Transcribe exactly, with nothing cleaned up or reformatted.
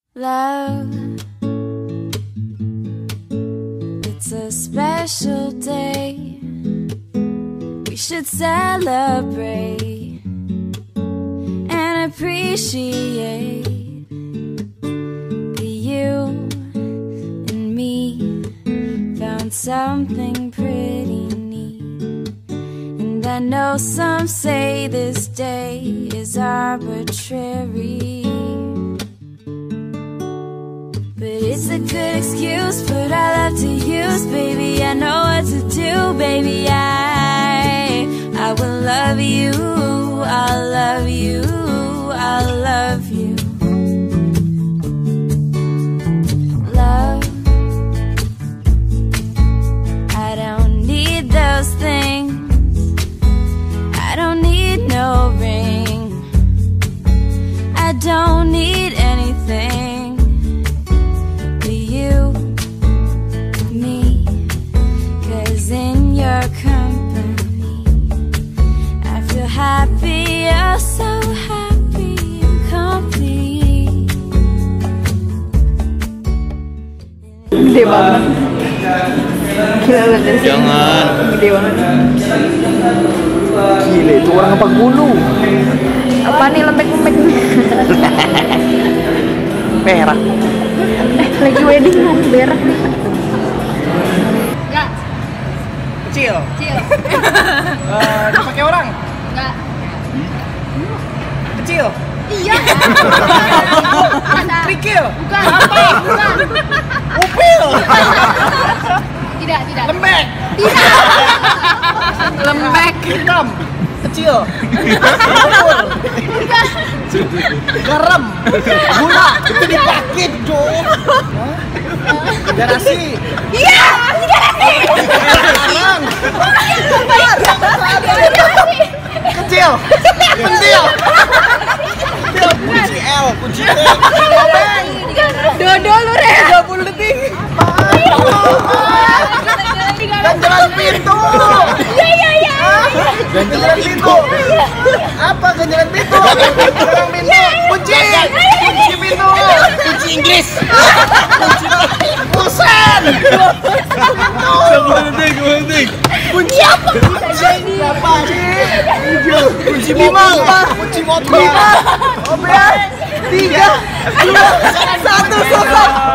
Love, it's a special day. We should celebrate and appreciate that you and me found something pretty neat. And I know some say this day is arbitrary, but it's a good excuse, but I love to use, baby. I know what to do, baby. I, I will love you, I'll love you, I'll love you. Love, I don't need those things. I don't need no ring. I don't need anything. In your company, I feel happy, oh so happy and complete. Gede banget. Gila banget sih. Jangan. Gede banget. Gila, itu orang apa bulu? Apa nih lembek-lembek? Perak. Eh, lagi wedding mau berak nih. Kecil. Kecil. Uh, dipakai orang? Enggak. Kecil. Iya. Krikil. Bukan. Apa? Bukan. Upil. Tidak, tidak. Lembek. Tidak. Lembek. Hitam. Kecil. Bukan. Garam. Gula. Itu dipakit dong. Garasi. Iya. Garasi. Kecil. Pentil. Kunci L. Kunci T. Dodo lu Re. tiga puluh detik. Ganjalan pintu. Iya iya iya. Ganjalan pintu. Apa ganjalan pintu? Ganjalan pintu. Kunci. Kunci pintu. Kunci Inggris. Kunci Kusen. Kunci apa? Kunci apa? Kunci mobil. Kunci motor. Mobil. Tiga. Dua. Satu. Selesai.